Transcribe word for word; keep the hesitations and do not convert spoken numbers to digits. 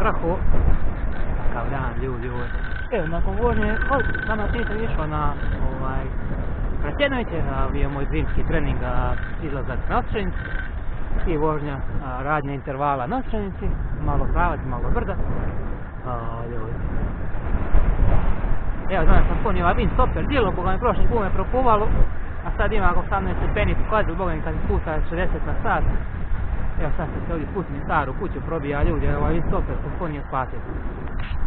prahu. Kao dan, ljudi uvijek. Evo, nakon vožnje, danas nisam išao na ovaj, Rasjednoviće, bio moj zimski trening, izlazak na Ostrenicu i vožnja, radnja intervala na Ostrenici, malo pravac, malo brda. Evo, danas sam punio ovaj windstopper djelo, boga mi prošli put me propuvalo, a sad ima osamnaest stepeni pokazio, boga mi kad sputa šezdeset na sat. Evo sad sam se ovdje spustim staru kuću, probija ljudi, ovaj windstopper sam punio spasio.